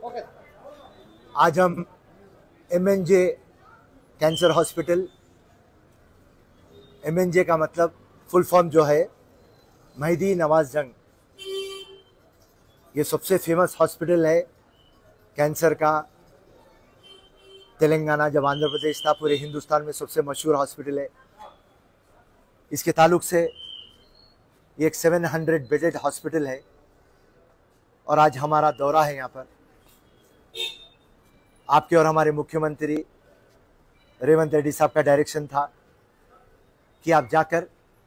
आज हम MNJ cancer hospital, MNJ का मतलब फुल फॉर्म जो है मेहदी नवाज जंग, ये सबसे फेमस हॉस्पिटल है कैंसर का। तेलंगाना जब आंध्र प्रदेश था, पूरे हिंदुस्तान में सबसे मशहूर हॉस्पिटल है। इसके ताल्लुक से ये एक 700 बेडेड हॉस्पिटल है और आज हमारा दौरा है यहाँ पर। आपके और हमारे मुख्यमंत्री रेवंत रेड्डी साहब का डायरेक्शन था कि आप जाकर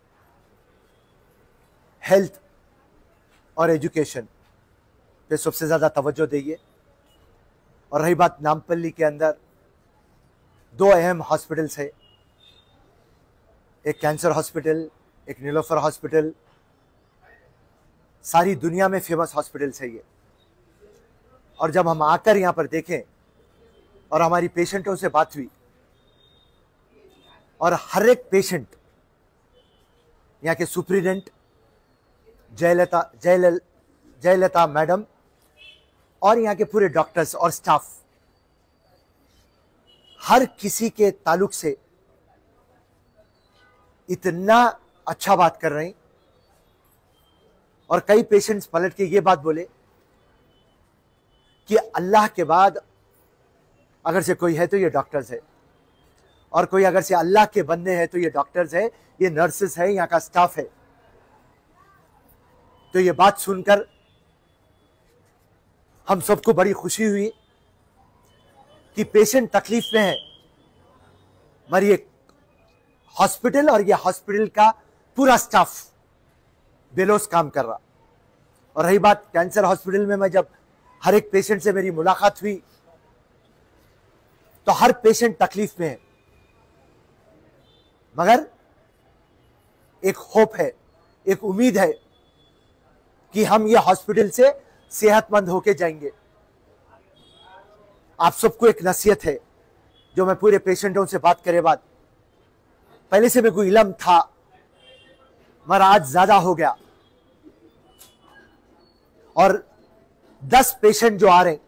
हेल्थ और एजुकेशन पे सबसे ज़्यादा तवज्जो देंगे। और रही बात नामपल्ली के अंदर, दो अहम हॉस्पिटल्स है, एक कैंसर हॉस्पिटल, एक नीलोफर हॉस्पिटल। सारी दुनिया में फेमस हॉस्पिटल्स है ये। और जब हम आकर यहाँ पर देखें और हमारी पेशेंटों से बात हुई, और हर एक पेशेंट यहाँ के सुप्रिटेंडेंट जयललिता मैडम और यहाँ के पूरे डॉक्टर्स और स्टाफ, हर किसी के ताल्लुक से इतना अच्छा बात कर रहे हैं। और कई पेशेंट्स पलट के ये बात बोले कि अल्लाह के बाद अगर से कोई है तो ये डॉक्टर्स है, और कोई अगर से अल्लाह के बंदे हैं तो ये डॉक्टर्स है, ये नर्सेस है, यहाँ का स्टाफ है। तो ये बात सुनकर हम सबको बड़ी खुशी हुई कि पेशेंट तकलीफ में है, मगर ये हॉस्पिटल और ये हॉस्पिटल का पूरा स्टाफ बेलोस काम कर रहा। और रही बात कैंसर हॉस्पिटल में, मैं जब हर एक पेशेंट से मेरी मुलाकात हुई तो हर पेशेंट तकलीफ में है, मगर एक होप है, एक उम्मीद है कि हम ये हॉस्पिटल से सेहतमंद होके जाएंगे। आप सबको एक नसीहत है जो मैं पूरे पेशेंटों से बात करे बाद, पहले से मेरे को इल्म था मगर आज ज्यादा हो गया। और 10 पेशेंट जो आ रहे हैं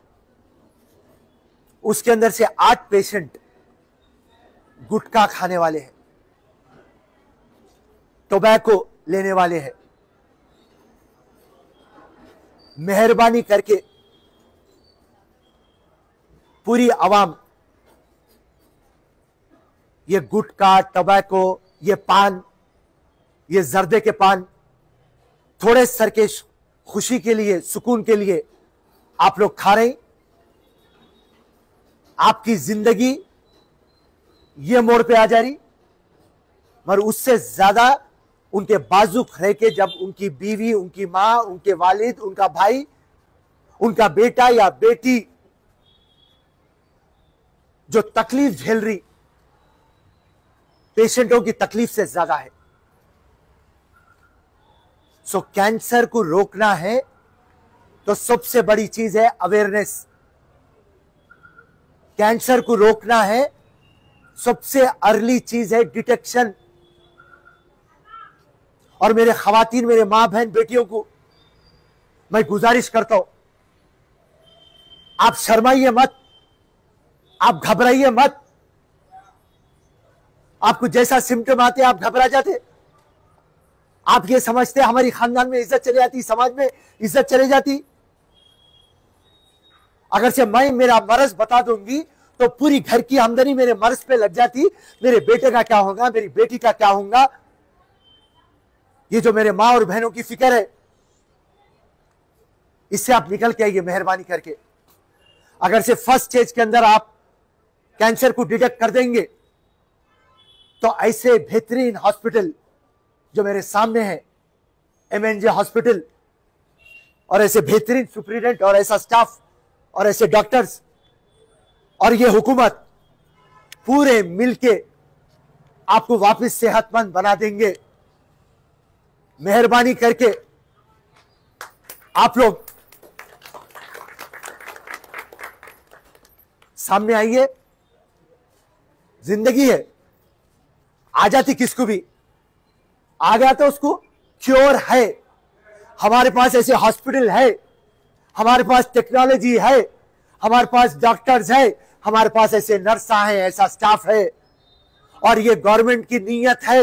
उसके अंदर से 8 पेशेंट गुटखा खाने वाले हैं, टोबैको लेने वाले हैं। मेहरबानी करके पूरी आवाम ये गुटखा, टोबैको, ये पान, ये जर्दे के पान थोड़े सर के खुशी के लिए, सुकून के लिए आप लोग खा रहे हैं। आपकी जिंदगी ये मोड़ पे आ जा रही, मगर उससे ज्यादा उनके बाजू रह के जब उनकी बीवी, उनकी मां, उनके वालिद, उनका भाई, उनका बेटा या बेटी जो तकलीफ झेल रही, पेशेंटों की तकलीफ से ज्यादा है। सो कैंसर को रोकना है तो सबसे बड़ी चीज है अवेयरनेस। कैंसर को रोकना है, सबसे अर्ली चीज है डिटेक्शन। और मेरे खवातीन, मेरे मां बहन बेटियों को मैं गुजारिश करता हूं, आप शर्माइए मत, आप घबराइए मत। आपको जैसा सिम्टम आते आप घबरा जाते, आप ये समझते हमारी खानदान में इज्जत चली जाती, समाज में इज्जत चली जाती। अगर से मैं मेरा मर्ज बता दूंगी तो पूरी घर की आमदनी मेरे मर्ज पे लग जाती। मेरे बेटे का क्या होगा, मेरी बेटी का क्या होगा, ये जो मेरे मां और बहनों की फिक्र है, इससे आप निकल के आइए मेहरबानी करके। अगर से फर्स्ट स्टेज के अंदर आप कैंसर को डिटेक्ट कर देंगे तो ऐसे बेहतरीन हॉस्पिटल जो मेरे सामने है, MNJ हॉस्पिटल, और ऐसे बेहतरीन सुप्रिटेंडेंट और ऐसा स्टाफ और ऐसे डॉक्टर्स और ये हुकूमत पूरे मिलके आपको वापस सेहतमंद बना देंगे। मेहरबानी करके आप लोग सामने आइए। जिंदगी है, आ जाती किसको भी, आ गया तो उसको क्योर है। हमारे पास ऐसे हॉस्पिटल है, हमारे पास टेक्नोलॉजी है, हमारे पास डॉक्टर्स है, हमारे पास ऐसे नर्स हैं, ऐसा स्टाफ है, और ये गवर्नमेंट की नीयत है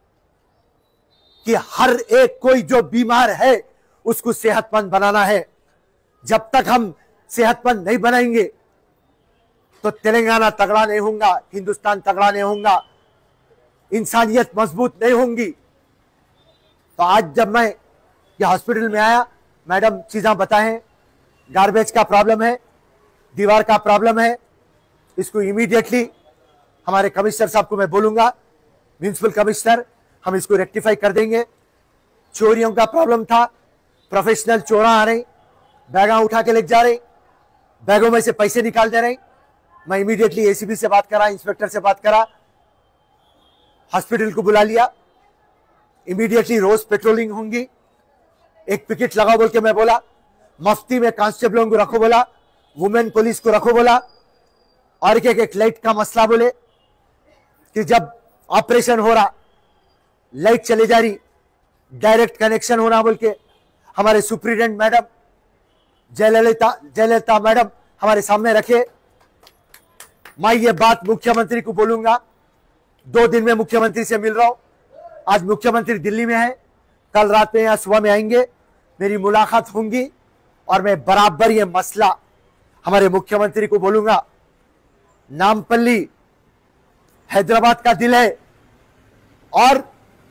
कि हर एक कोई जो बीमार है उसको सेहतमंद बनाना है। जब तक हम सेहतमंद नहीं बनाएंगे तो तेलंगाना तगड़ा नहीं होगा, हिंदुस्तान तगड़ा नहीं होगा, इंसानियत मजबूत नहीं होंगी। तो आज जब मैं ये हॉस्पिटल में आया, मैडम चीज़ें बताएं, गार्बेज का प्रॉब्लम है, दीवार का प्रॉब्लम है, इसको इमीडिएटली हमारे कमिश्नर साहब को मैं बोलूंगा, म्यूनिसिपल कमिश्नर, हम इसको रेक्टिफाई कर देंगे। चोरियों का प्रॉब्लम था, प्रोफेशनल चोरा आ रहे, बैगा उठा के ले जा रहे, बैगों में से पैसे निकाल दे रहे। मैं इमीडिएटली एसीपी से बात करा, इंस्पेक्टर से बात करा, हॉस्पिटल को बुला लिया, इमीडिएटली रोज पेट्रोलिंग होंगी, एक पिकेट लगाओ बोल के मैं बोला, मफ्ती में कांस्टेबलों को रखो बोला, वुमेन पुलिस को रखो बोला, और एक लाइट का मसला बोले कि जब ऑपरेशन हो रहा लाइट चली जा रही, डायरेक्ट कनेक्शन होना बोल के हमारे सुप्रिटेंडेंट मैडम जयललिता मैडम हमारे सामने रखे। मैं ये बात मुख्यमंत्री को बोलूंगा, 2 दिन में मुख्यमंत्री से मिल रहा हूं। आज मुख्यमंत्री दिल्ली में है, कल रात में या सुबह में आएंगे, मेरी मुलाकात होंगी और मैं बराबर ये मसला हमारे मुख्यमंत्री को बोलूंगा। नामपल्ली हैदराबाद का दिल है और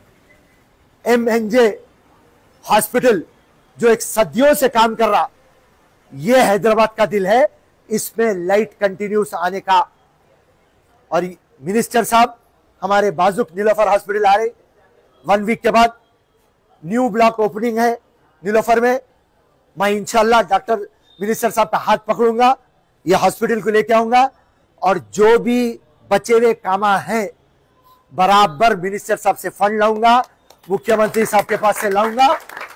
MNJ हॉस्पिटल जो एक सदियों से काम कर रहा, यह हैदराबाद का दिल है, इसमें लाइट कंटिन्यूस आने का। और मिनिस्टर साहब हमारे बाजुक नीलोफर हॉस्पिटल आ रहे, 1 वीक के बाद न्यू ब्लॉक ओपनिंग है नीलोफर में। मैं इंशाल्लाह डॉक्टर मिनिस्टर साहब का हाथ पकड़ूंगा, यह हॉस्पिटल को लेके आऊंगा और जो भी बचे हुए कामा हैं बराबर मिनिस्टर साहब से फंड लाऊंगा, मुख्यमंत्री साहब के पास से लाऊंगा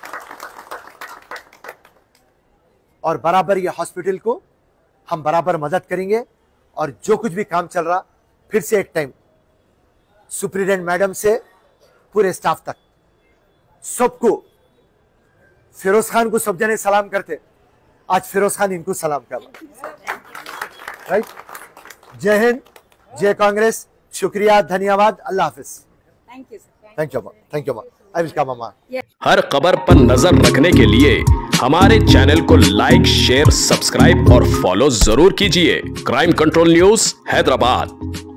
और बराबर ये हॉस्पिटल को हम बराबर मदद करेंगे। और जो कुछ भी काम चल रहा, फिर से एक टाइम सुप्रिटेंडेंट मैडम से पूरे स्टाफ तक सबको, फिरोज खान को सब जने सलाम करते, आज फिरोज खान इनको सलाम कर रहा, राइट। जय हिंद, जय कांग्रेस, शुक्रिया, धन्यवाद, अल्लाह हाफिज। Thank you, I will come अम्मा। हर खबर पर नजर रखने के लिए हमारे चैनल को लाइक, शेयर, सब्सक्राइब और फॉलो जरूर कीजिए। Crime control news Hyderabad.